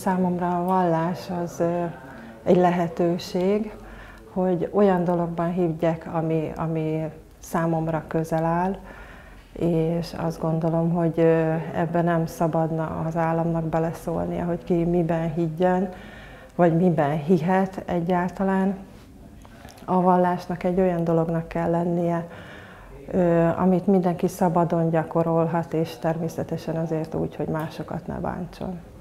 számomra a vallás az egy lehetőség, hogy olyan dologban higgyek, ami számomra közel áll, és azt gondolom, hogy ebben nem szabadna az államnak beleszólnia, hogy ki miben higgyen, vagy miben hihet egyáltalán. A vallásnak egy olyan dolognak kell lennie, amit mindenki szabadon gyakorolhat, és természetesen azért úgy, hogy másokat ne bántson.